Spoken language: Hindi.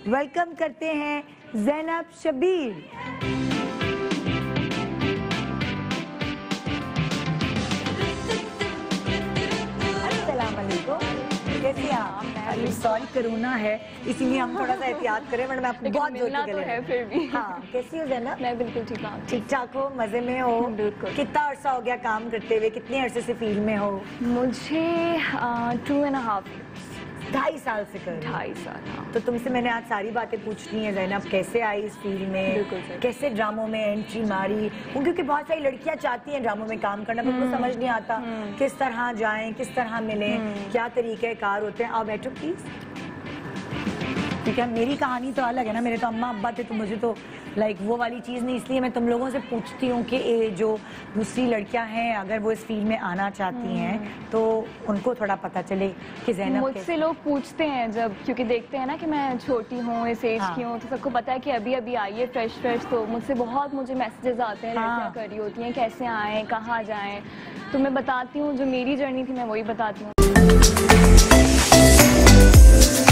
वेलकम करते हैं ज़ैनब शब्बीर। कैसी हैं आप? सॉरी कोरोना है इसीलिए हम थोड़ा सा एहतियात करें, वरना मैं आपको बहुत जोर तो है फिर भी। हाँ, कैसी हो ज़ैनब? मैं बिल्कुल ठीक हूँ। ठीक ठाक हो, मजे में हो? बिल्कुल। कितना अरसा हो गया काम करते हुए, कितने अरसे से फील्ड में हो? मुझे 2.5 2.5 साल से कर रही हो। 2.5 साल। हाँ। तो तुमसे मैंने आज सारी बातें पूछनी है ज़ैनब, कैसे आई इस फील्ड में, बिल्कुल सर। कैसे ड्रामों में एंट्री मारी, क्योंकि बहुत सारी लड़कियां चाहती हैं ड्रामों में काम करना, पर उनको समझ नहीं आता किस तरह जाएं, किस तरह मिलें, क्या तरीके कार होते हैं। आओ बैठो प्लीज। ठीक है, मेरी कहानी तो अलग है ना, मेरे तो अम्मा अब्बा थे, तो मुझे तो लाइक वो वाली चीज़ नहीं, इसलिए मैं तुम लोगों से पूछती हूँ कि जो दूसरी लड़कियां हैं अगर वो इस फील्ड में आना चाहती हैं तो उनको थोड़ा पता चले कि ज़ैनब मुझसे लोग पूछते हैं जब, क्योंकि देखते हैं ना कि मैं छोटी हूँ, इस एज की हूँ, तो सबको पता है कि अभी अभी आई है फ्रेश, तो मुझे मैसेजेस आते हैं, लड़कियाँ कर रही होती हैं कैसे आएँ, कहाँ जाएँ, तो मैं बताती हूँ जो मेरी जर्नी थी मैं वही बताती हूँ।